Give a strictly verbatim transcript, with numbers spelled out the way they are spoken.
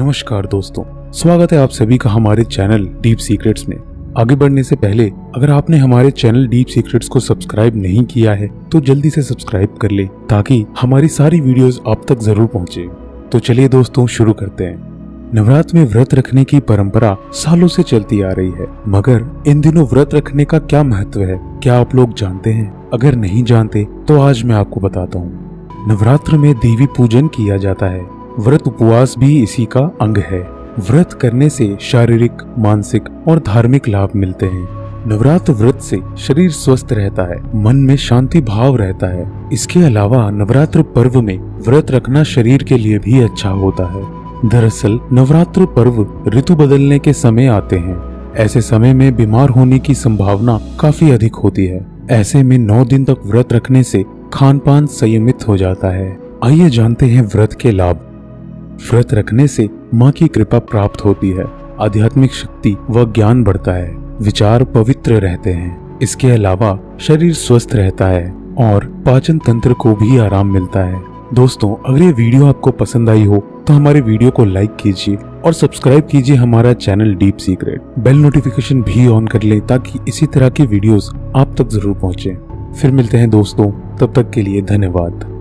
नमस्कार दोस्तों, स्वागत है आप सभी का हमारे चैनल डीप सीक्रेट्स में। आगे बढ़ने से पहले अगर आपने हमारे चैनल डीप सीक्रेट्स को सब्सक्राइब नहीं किया है तो जल्दी से सब्सक्राइब कर ले ताकि हमारी सारी वीडियोस आप तक जरूर पहुंचे। तो चलिए दोस्तों शुरू करते हैं। नवरात्र में व्रत रखने की परंपरा सालों से चलती आ रही है, मगर इन दिनों व्रत रखने का क्या महत्व है, क्या आप लोग जानते हैं? अगर नहीं जानते तो आज मैं आपको बताता हूँ। नवरात्र में देवी पूजन किया जाता है। व्रत उपवास भी इसी का अंग है। व्रत करने से शारीरिक, मानसिक और धार्मिक लाभ मिलते हैं। नवरात्र व्रत से शरीर स्वस्थ रहता है, मन में शांति भाव रहता है। इसके अलावा नवरात्र पर्व में व्रत रखना शरीर के लिए भी अच्छा होता है। दरअसल नवरात्र पर्व ऋतु बदलने के समय आते हैं। ऐसे समय में बीमार होने की संभावना काफी अधिक होती है। ऐसे में नौ दिन तक व्रत रखने से खान पान संयमित हो जाता है। आइए जानते हैं व्रत के लाभ। व्रत रखने से माँ की कृपा प्राप्त होती है, आध्यात्मिक शक्ति व ज्ञान बढ़ता है, विचार पवित्र रहते हैं। इसके अलावा शरीर स्वस्थ रहता है और पाचन तंत्र को भी आराम मिलता है। दोस्तों, अगर ये वीडियो आपको पसंद आई हो तो हमारे वीडियो को लाइक कीजिए और सब्सक्राइब कीजिए हमारा channel deep secret. Bell notification भी ऑन कर ले ताकि इसी तरह की वीडियोस आप तक जरूर पहुंचे। फिर मिलते हैं दोस्तों, तब तक के लिए धन्यवाद।